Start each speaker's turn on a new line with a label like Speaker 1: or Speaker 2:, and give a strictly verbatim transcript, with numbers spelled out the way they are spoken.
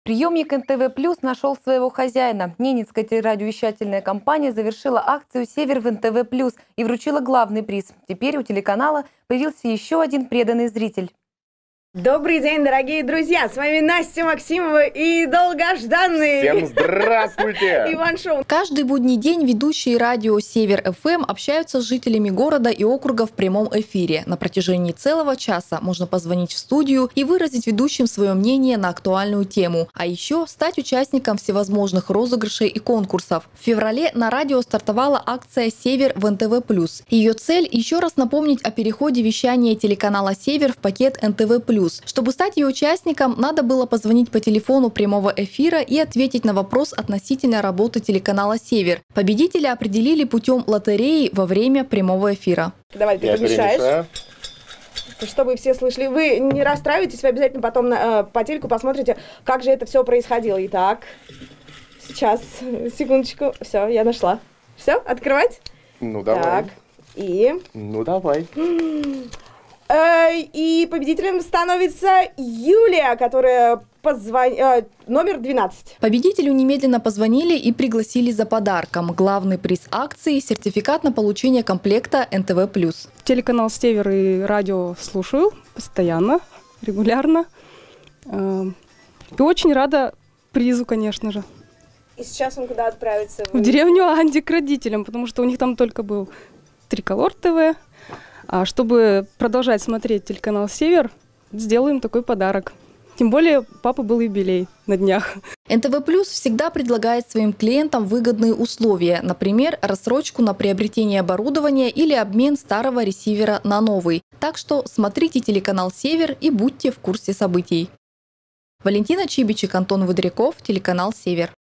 Speaker 1: Приемник эн тэ вэ плюс нашел своего хозяина. Ненецкая телерадиовещательная компания завершила акцию «Север» в эн тэ вэ плюс и вручила главный приз. Теперь у телеканала появился еще один преданный зритель.
Speaker 2: Добрый день, дорогие друзья! С вами Настя Максимова и долгожданный...
Speaker 3: Всем здравствуйте!
Speaker 2: Иван Шоу.
Speaker 4: Каждый будний день ведущие радио «Север эф эм» общаются с жителями города и округа в прямом эфире. На протяжении целого часа можно позвонить в студию и выразить ведущим свое мнение на актуальную тему. А еще стать участником всевозможных розыгрышей и конкурсов. В феврале на радио стартовала акция «Север» в эн тэ вэ плюс. Ее цель – еще раз напомнить о переходе вещания телеканала «Север» в пакет эн тэ вэ плюс. Чтобы стать ее участником, надо было позвонить по телефону прямого эфира и ответить на вопрос относительно работы телеканала «Север». Победителя определили путем лотереи во время прямого эфира.
Speaker 2: Давай, ты помешаешь. Чтобы все слышали. Вы не расстраивайтесь, вы обязательно потом на, э, по телеку посмотрите, как же это все происходило. Итак, сейчас, секундочку. Все, я нашла. Все, открывать?
Speaker 3: Ну, давай.
Speaker 2: Так, и...
Speaker 3: Ну, давай.
Speaker 2: И победителем становится Юлия, которая позвонила... Номер двенадцать.
Speaker 4: Победителю немедленно позвонили и пригласили за подарком. Главный приз акции – сертификат на получение комплекта эн тэ вэ плюс.
Speaker 5: Телеканал «Север» и радио слушаю постоянно, регулярно. И очень рада призу, конечно же.
Speaker 2: И сейчас он куда отправится?
Speaker 5: В деревню Анди к родителям, потому что у них там только был Триколор ТВ. А чтобы продолжать смотреть телеканал «Север», сделаем такой подарок. Тем более, папы был юбилей на днях.
Speaker 4: эн тэ вэ плюс всегда предлагает своим клиентам выгодные условия. Например, рассрочку на приобретение оборудования или обмен старого ресивера на новый. Так что смотрите телеканал «Север» и будьте в курсе событий. Валентина Чибичек, Антон Выдряков, телеканал «Север».